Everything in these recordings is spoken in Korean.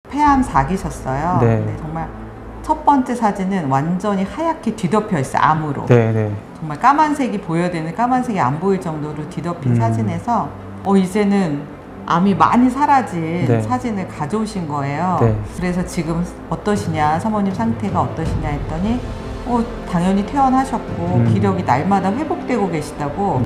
폐암 4기셨어요. 네. 근데 정말 첫 번째 사진은 완전히 하얗게 뒤덮여 있어요. 암으로. 네. 정말 까만색이 보여야 되는 까만색이 안 보일 정도로 뒤덮인 사진에서 이제는 암이 많이 사라진 네. 사진을 가져오신 거예요. 네. 그래서 지금 어떠시냐, 사모님 상태가 어떠시냐 했더니 당연히 퇴원하셨고 기력이 날마다 회복되고 계시다고.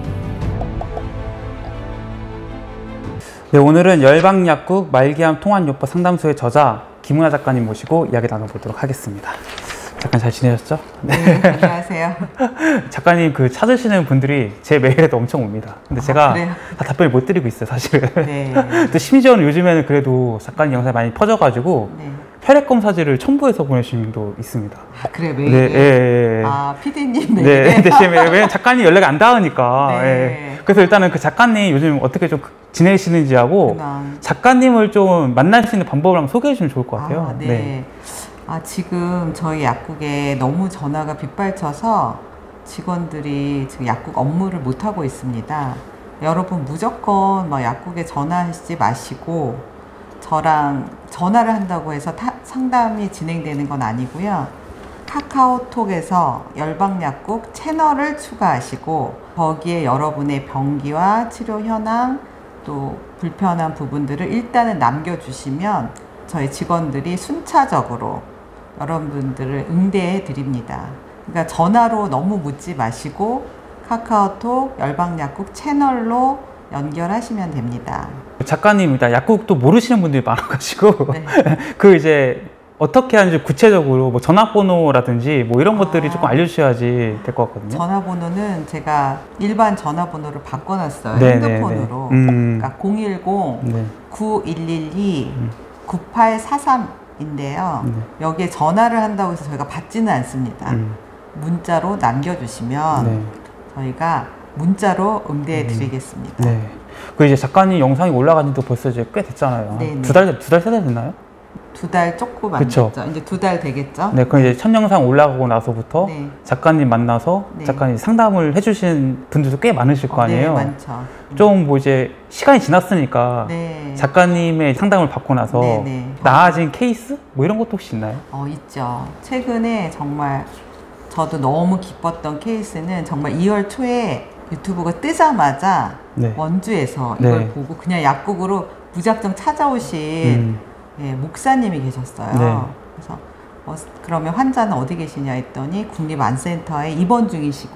네, 오늘은 열방약국 말기암 통환요법 상담소의 저자 김은하 작가님 모시고 이야기 나눠보도록 하겠습니다. 작가님 잘 지내셨죠? 네, 안녕하세요. 작가님 찾으시는 분들이 제 메일에도 엄청 옵니다. 근데 제가 그래요? 다 답변을 못 드리고 있어요, 사실은. 네. 또 심지어는 요즘에는 그래도 작가님 영상이 많이 퍼져가지고 네. 혈액검사지를 첨부해서 보내주신 분도 있습니다. 그래, 메일에? 네, 예. PD님 메일에? 네, 대신 왜냐면 작가님 연락이 안 닿으니까. 네. 예. 그래서 일단은 그 작가님 요즘 어떻게 좀 지내시는지 하고 작가님을 좀 만날 수 있는 방법을 한번 소개해 주시면 좋을 것 같아요. 네. 지금 저희 약국에 너무 전화가 빗발쳐서 직원들이 지금 약국 업무를 못하고 있습니다. 여러분 무조건 약국에 전화하시지 마시고 저랑 전화를 한다고 해서 상담이 진행되는 건 아니고요. 카카오톡에서 열방약국 채널을 추가하시고 거기에 여러분의 병기와 치료 현황 또 불편한 부분들을 일단은 남겨주시면 저희 직원들이 순차적으로 여러분들을 응대해 드립니다. 그러니까 전화로 너무 묻지 마시고 카카오톡 열방약국 채널로 연결하시면 됩니다. 작가님 일단 약국도 모르시는 분들이 많아가지고 네. 이제 어떻게 하는지 구체적으로 전화번호라든지 이런 것들이 조금 알려주셔야지 될 것 같거든요. 전화번호는 제가 일반 전화번호를 바꿔놨어요. 네, 핸드폰으로. 그러니까 010-9112-9843인데요. 여기에 전화를 한다고 해서 저희가 받지는 않습니다. 문자로 남겨주시면 저희가 문자로 응대해 드리겠습니다. 네. 이제 작가님 영상이 올라간 지도 벌써 이제 꽤 됐잖아요. 네네. 두 달, 세 달 됐나요? 2달 조금 안 됐죠. 이제 2달 되겠죠? 네, 그럼 이제 첫 영상 올라가고 나서부터 네. 작가님 만나서 작가님 상담을 해주신 분들도 꽤 많으실 거 아니에요? 네, 많죠. 좀 이제 시간이 지났으니까 작가님의 상담을 받고 나서 나아진 케이스? 이런 것도 혹시 있나요? 있죠. 최근에 정말 저도 너무 기뻤던 케이스는 정말 2월 초에 유튜브가 뜨자마자 원주에서 이걸 보고 그냥 약국으로 무작정 찾아오신 목사님이 계셨어요. 그래서 그러면 환자는 어디 계시냐 했더니 국립암센터에 입원 중이시고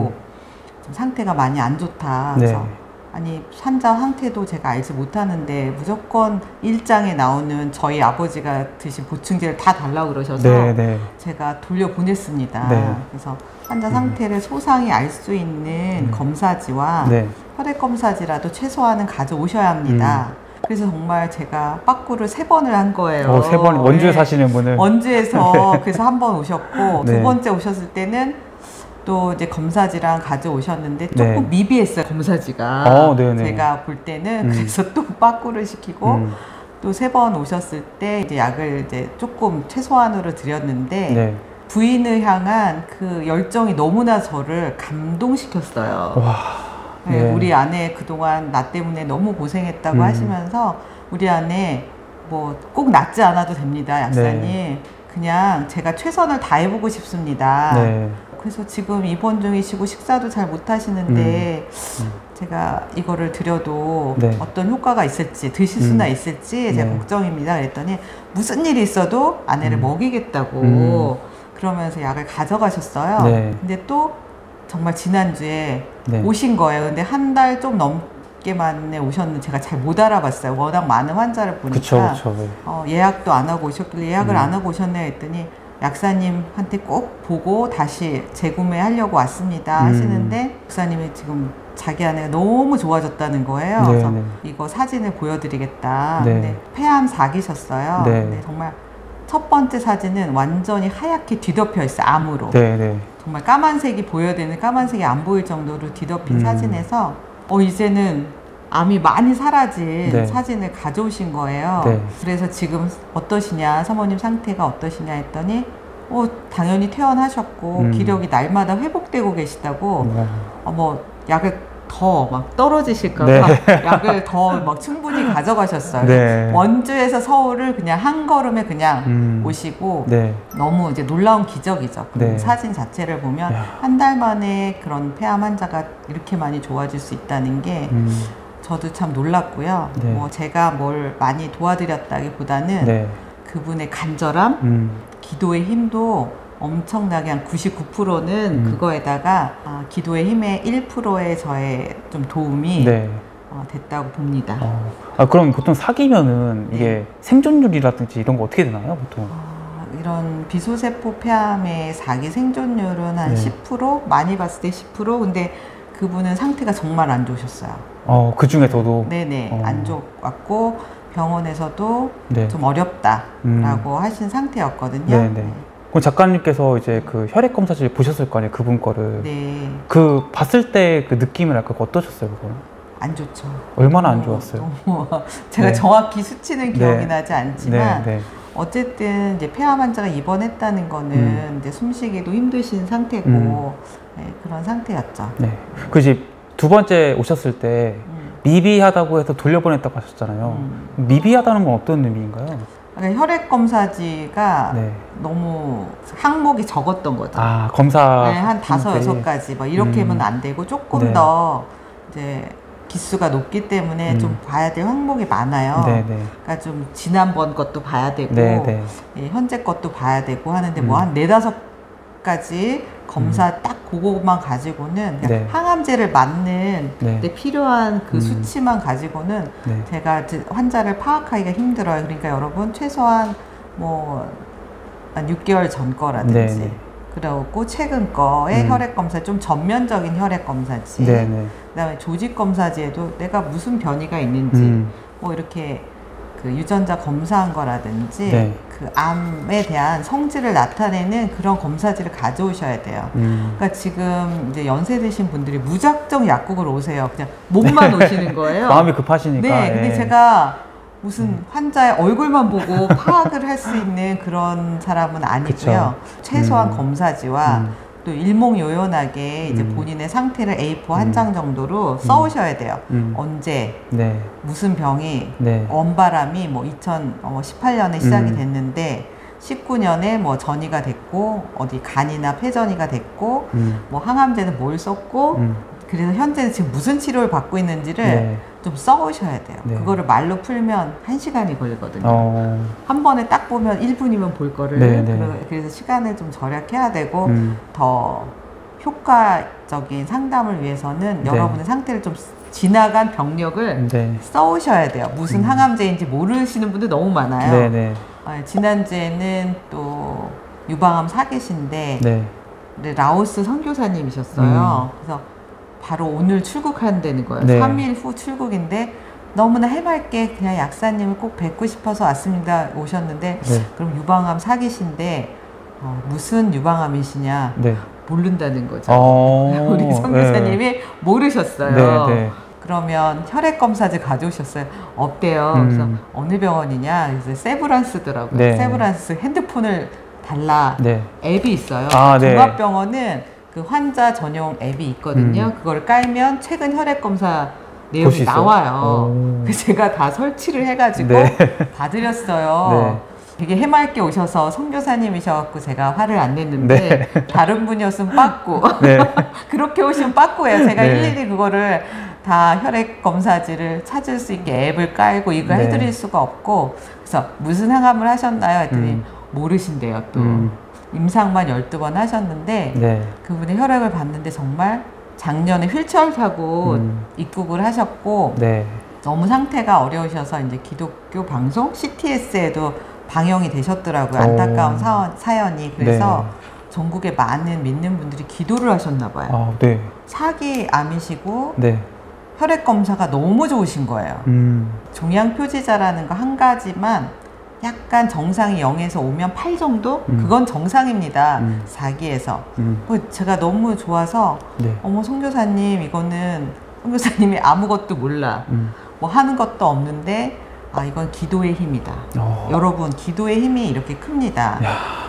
좀 상태가 많이 안 좋다. 그래서 아니 환자 상태도 제가 알지 못하는데 무조건 일장에 나오는 저희 아버지가 드신 보충제를 다 달라고 그러셔서 제가 돌려보냈습니다. 그래서 환자 상태를 소상히 알 수 있는 검사지와 혈액검사지라도 최소한은 가져오셔야 합니다. 그래서 정말 제가 빠꾸를 3번을 한 거예요. 3번, 원주에 사시는 분은? 원주에서 그래서 한 번 오셨고 두 번째 오셨을 때는 또 이제 검사지랑 가져오셨는데 조금 미비했어요, 검사지가. 제가 볼 때는 그래서 또 빠꾸를 시키고 또 3번 오셨을 때 이제 약을 이제 조금 최소한으로 드렸는데 부인을 향한 그 열정이 너무나 저를 감동시켰어요. 우리 아내 그동안 나 때문에 너무 고생했다고 하시면서 우리 아내 꼭 낫지 않아도 됩니다, 약사님. 그냥 제가 최선을 다해보고 싶습니다. 그래서 지금 입원 중이시고 식사도 잘 못하시는데 제가 이거를 드려도 어떤 효과가 있을지 드실 수나 있을지 제가 걱정입니다. 그랬더니 무슨 일이 있어도 아내를 먹이겠다고 그러면서 약을 가져가셨어요. 근데 또 정말 지난주에 오신 거예요. 근데 한 달 좀 넘게 만에 오셨는데 제가 잘 못 알아봤어요. 워낙 많은 환자를 보니까 예약도 안 하고 오셨길래 예약을 안 하고 오셨네 했더니 약사님한테 꼭 보고 다시 재구매하려고 왔습니다 하시는데 목사님이 지금 자기 아내가 너무 좋아졌다는 거예요. 그래서 이거 사진을 보여드리겠다. 근데 폐암 4기셨어요. 근데 정말 첫 번째 사진은 완전히 하얗게 뒤덮여 있어요, 암으로. 정말 까만색이 보여야 되는 까만색이 안 보일 정도로 뒤덮인 사진에서 이제는 암이 많이 사라진 사진을 가져오신 거예요. 그래서 지금 어떠시냐, 사모님 상태가 어떠시냐 했더니 당연히 퇴원하셨고 기력이 날마다 회복되고 계시다고 약을 더 막 떨어지실까봐 네. 약을 더 막 충분히 가져가셨어요. 네. 원주에서 서울을 그냥 한 걸음에 그냥 오시고 네. 너무 이제 놀라운 기적이죠. 그 네. 사진 자체를 보면 야. 한 달 만에 그런 폐암 환자가 이렇게 많이 좋아질 수 있다는 게 저도 참 놀랐고요. 네. 뭐 제가 뭘 많이 도와드렸다기보다는 네. 그분의 간절함, 기도의 힘도 엄청나게 한 99%는 그거에다가 기도의 힘의 1%의 저의 좀 도움이 네. 됐다고 봅니다. 그럼 보통 사귀면은 이게 생존율이라든지 이런 거 어떻게 되나요, 보통? 이런 비소세포 폐암의 사기 생존율은 한 네. 10%? 많이 봤을 때 10%? 근데 그분은 상태가 정말 안 좋으셨어요. 그 중에서도? 네네. 안 좋았고 병원에서도 네. 좀 어렵다라고 하신 상태였거든요. 네네. 그럼 작가님께서 이제 그 혈액 검사실 보셨을 거 아니에요, 그분 거를. 네. 그 봤을 때 그 느낌이랄까 어떠셨어요, 그거는? 안 좋죠. 얼마나 안 좋았어요? 제가 네. 정확히 수치는 기억이 네. 나지 않지만 네. 어쨌든 이제 폐암 환자가 입원했다는 거는 이제 숨쉬기도 힘드신 상태고 네, 그런 상태였죠. 네. 그 이제 두 번째 오셨을 때 미비하다고 해서 돌려보냈다고 하셨잖아요. 미비하다는 건 어떤 의미인가요? 그러니까 혈액 검사지가 네. 너무 항목이 적었던 거죠. 검사. 네, 한 5-6가지 막 이렇게 하면 안 되고 조금 네. 더 이제 기수가 높기 때문에 좀 봐야 될 항목이 많아요. 네네. 그러니까 좀 지난번 것도 봐야 되고 네네. 예, 현재 것도 봐야 되고 하는데 뭐 한 4-5가지 검사 딱 그거만 가지고는 그냥 네. 항암제를 맞는 네. 데 필요한 그 수치만 가지고는 네. 제가 환자를 파악하기가 힘들어요. 그러니까 여러분 최소한 뭐 한 6개월 전 거라든지 네네. 그리고 최근 거의 혈액 검사 좀 전면적인 혈액 검사지. 네네. 그다음에 조직 검사지에도 내가 무슨 변이가 있는지 뭐 이렇게 그 유전자 검사한 거라든지 네. 그 암에 대한 성질을 나타내는 그런 검사지를 가져오셔야 돼요. 그러니까 지금 이제 연세 드신 분들이 무작정 약국을 오세요. 그냥 몸만 오시는 거예요. 마음이 급하시니까. 네, 근데 예. 제가 무슨 환자의 얼굴만 보고 파악을 할 수 있는 그런 사람은 아니고요. 그쵸. 최소한 검사지와 또 일목요연하게 이제 본인의 상태를 A4 한 장 정도로 써오셔야 돼요. 언제, 네. 무슨 병이, 네. 원바람이 뭐 2018년에 시작이 됐는데 19년에 뭐 전이가 됐고 어디 간이나 폐전이가 됐고 뭐 항암제는 뭘 썼고 그래서 현재 지금 무슨 치료를 받고 있는지를 네. 좀 써오셔야 돼요. 네. 그거를 말로 풀면 1시간이 걸리거든요. 한 번에 딱 보면 1분이면 볼 거를 네, 네. 그래서 시간을 좀 절약해야 되고 더 효과적인 상담을 위해서는 네. 여러분의 상태를 좀 지나간 병력을 네. 써오셔야 돼요. 무슨 항암제인지 모르시는 분들 너무 많아요. 네. 네. 지난주에는 또 유방암 4기신데 네. 라오스 선교사님이셨어요. 그래서 바로 오늘 출국한다는 거예요. 네. 3일 후 출국인데 너무나 해맑게 그냥 약사님을 꼭 뵙고 싶어서 왔습니다 오셨는데 네. 그럼 유방암 4기신데 무슨 유방암이시냐 네. 모른다는 거죠. 어, 우리 선교사님이 네. 모르셨어요. 네, 네. 그러면 혈액검사지 가져오셨어요. 없대요. 그래서 어느 병원이냐? 그래서 세브란스더라고요. 네. 세브란스 핸드폰을 달라 네. 앱이 있어요. 네. 종합병원은 그 환자 전용 앱이 있거든요. 그걸 깔면 최근 혈액검사 볼 내용이 수 있어요? 나와요. 그래서 제가 다 설치를 해가지고 네. 봐드렸어요. 네. 되게 해맑게 오셔서 선교사님이셔갖고 제가 화를 안 냈는데 네. 다른 분이었으면 빠꾸. 네. 그렇게 오시면 빠꾸예요. 제가 네. 일일이 그거를 다 혈액 검사지를 찾을 수 있게 앱을 깔고 이거 네. 해드릴 수가 없고 그래서 무슨 항암을 하셨나요? 했더니 모르신대요. 또 임상만 12번 하셨는데 네. 그분의 혈액을 봤는데 정말 작년에 휠체어 타고 입국을 하셨고 네. 너무 상태가 어려우셔서 이제 기독교 방송 CTS에도 방영이 되셨더라고요. 안타까운 사연이. 그래서 네. 전국에 많은 믿는 분들이 기도를 하셨나 봐요. 네. 4기 암이시고 네. 혈액 검사가 너무 좋으신 거예요. 종양 표지자라는 거 한 가지만 약간 정상이 0에서 5면 8 정도? 그건 정상입니다. 4기에서. 제가 너무 좋아서 네. 어머 선교사님 이거는 선교사님이 아무것도 몰라. 뭐 하는 것도 없는데 이건 기도의 힘이다. 여러분 기도의 힘이 이렇게 큽니다.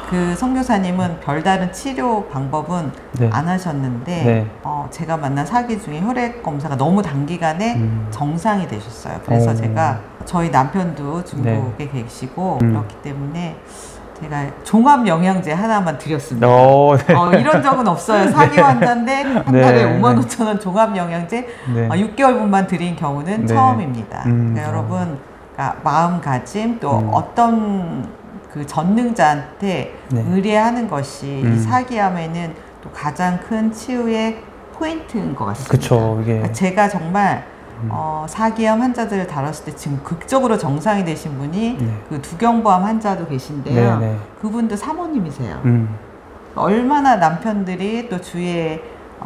그 선교사님은 별다른 치료 방법은 네. 안 하셨는데 네. 제가 만난 사기 중에 혈액 검사가 너무 단기간에 정상이 되셨어요. 그래서 제가 저희 남편도 중국에 계시고 그렇기 때문에 제가 종합 영양제 하나만 드렸습니다. 네. 이런 적은 없어요. 사기 환자인데 한 달에 55,000원 종합 영양제 6개월분만 드린 경우는 처음입니다. 그러니까 여러분 마음가짐 또 어떤 그 전능자한테 의뢰하는 것이 이 사기암에는 또 가장 큰 치유의 포인트인 것 같습니다. 그쵸, 이게. 그러니까 제가 정말 사기암 환자들을 다뤘을 때 지금 극적으로 정상이 되신 분이 그 두경부암 환자도 계신데요. 그분도 사모님이세요. 얼마나 남편들이 또 주위에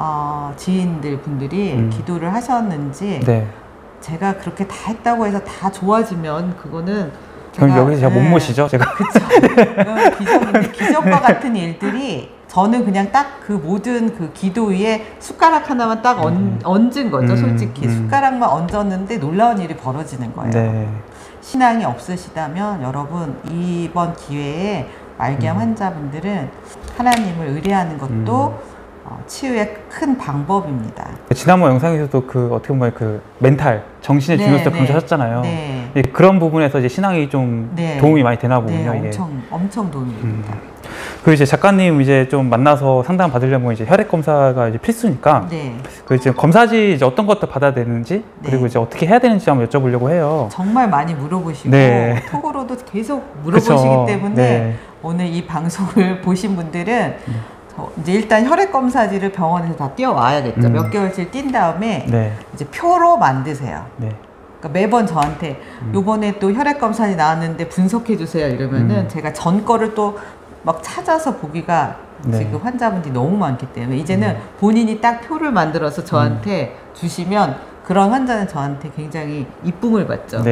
지인들 분들이 기도를 하셨는지 제가 그렇게 다 했다고 해서 다 좋아지면 그거는 그럼 여기서 제가 못 모시죠, 제가. 그렇죠. 기적인데 기적과 같은 일들이 저는 그냥 딱 그 모든 그 기도 위에 숟가락 하나만 딱 얹은 거죠, 솔직히. 숟가락만 얹었는데 놀라운 일이 벌어지는 거예요. 신앙이 없으시다면 여러분 이번 기회에 말기암 환자분들은 하나님을 의뢰하는 것도 치유의 큰 방법입니다. 지난번 영상에서도 그 어떻게 보면 그 멘탈, 정신의 중요성을 강조하셨잖아요. 그런 부분에서 이제 신앙이 좀 도움이 많이 되나 보군요. 이게. 엄청 도움이 됩니다. 그 이제 작가님 이제 좀 만나서 상담 받으려면 이제 혈액 검사가 이제 필수니까. 그 이제 검사지 이제 어떤 것들 받아야 되는지 그리고 이제 어떻게 해야 되는지 한번 여쭤보려고 해요. 정말 많이 물어보시고 톡으로도 계속 물어보시기 때문에 오늘 이 방송을 보신 분들은 이제 일단 혈액 검사지를 병원에서 다 띄워와야겠죠. 몇 개월치 뛴 다음에 이제 표로 만드세요. 그러니까 매번 저한테 요번에 또 혈액 검사지 나왔는데 분석해 주세요 이러면은 제가 전 거를 또 막 찾아서 보기가 지금 환자분들이 너무 많기 때문에 이제는 본인이 딱 표를 만들어서 저한테 주시면 그런 환자는 저한테 굉장히 이쁨을 받죠.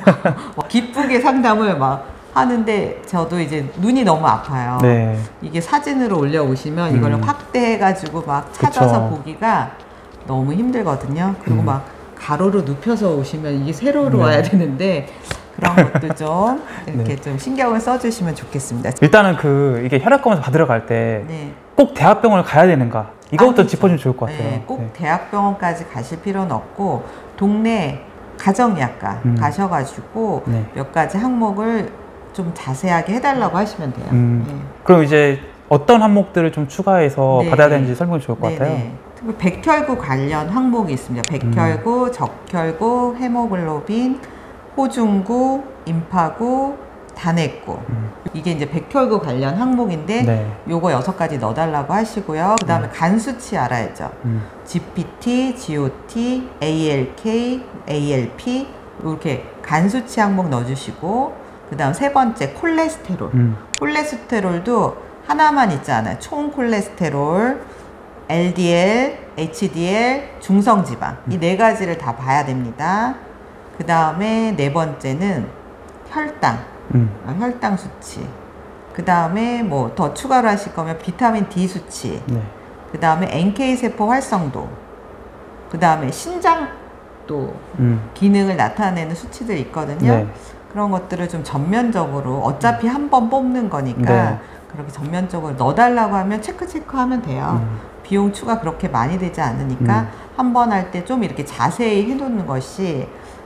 기쁘게 상담을 막 하는데 저도 이제 눈이 너무 아파요. 이게 사진으로 올려오시면 이걸 확대해가지고 막 찾아서 보기가 너무 힘들거든요. 그리고 막 가로로 눕혀서 오시면 이게 세로로 와야 되는데 그런 것도 좀 이렇게 좀 신경을 써주시면 좋겠습니다. 일단은 그 이게 혈액 검사 받으러 갈 때 꼭 대학병원을 가야 되는가 이거부터 짚어주면 좋을 것 같아요. 꼭 대학병원까지 가실 필요는 없고 동네 가정의학과 가셔가지고 몇 가지 항목을 좀 자세하게 해달라고 하시면 돼요. 그럼 이제 어떤 항목들을 좀 추가해서 받아야 되는지 설명이 좋을 것 같아요. 특히 백혈구 관련 항목이 있습니다. 백혈구, 적혈구, 헤모글로빈, 호중구, 임파구, 단핵구. 이게 이제 백혈구 관련 항목인데 요거 6가지 넣어달라고 하시고요. 그 다음에 간 수치 알아야죠. GPT, GOT, ALK, ALP 이렇게 간 수치 항목 넣어주시고 그 다음 세 번째 콜레스테롤. 콜레스테롤도 하나만 있지 않아요. 총 콜레스테롤, LDL, HDL, 중성지방 이 4가지를 다 봐야 됩니다. 그 다음에 4번째는 혈당, 혈당 수치. 그 다음에 뭐 더 추가로 하실 거면 비타민 D 수치. 그 다음에 NK세포 활성도. 그 다음에 신장도 기능을 나타내는 수치들 있거든요. 그런 것들을 좀 전면적으로 어차피 한 번 뽑는 거니까 그렇게 전면적으로 넣어달라고 하면 체크하면 돼요. 비용 추가 그렇게 많이 되지 않으니까 한 번 할 때 좀 이렇게 자세히 해놓는 것이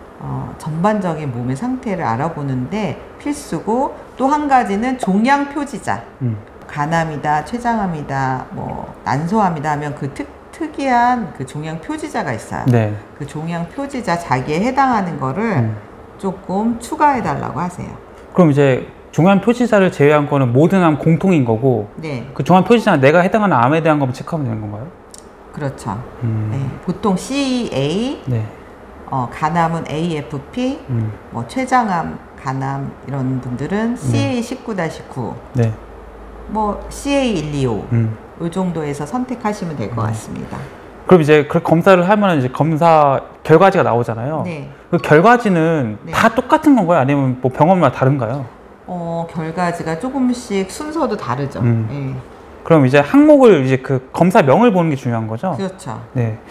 전반적인 몸의 상태를 알아보는데 필수고 또 한 가지는 종양 표지자. 간암이다, 췌장암이다, 뭐 난소암이다 하면 그 특이한 그 종양 표지자가 있어요. 그 종양 표지자 자기에 해당하는 거를 조금 추가해 달라고 하세요. 그럼 이제 종양 표지자를 제외한 거는 모든 암 공통인 거고 그 종양 표지자는 내가 해당하는 암에 대한 것만 체크하면 되는 건가요? 그렇죠. 보통 CA, 간암은 AFP, 뭐 췌장암, 간암 이런 분들은 CA19-9, 뭐 CA125 이 정도에서 선택하시면 될 것 같습니다. 그럼 이제 그 검사를 하면 이제 검사 결과지가 나오잖아요. 그 결과지는 다 똑같은 건가요? 아니면 뭐 병원마다 다른가요? 결과지가 조금씩 순서도 다르죠. 그럼 이제 항목을 이제 그 검사명을 보는 게 중요한 거죠? 그렇죠.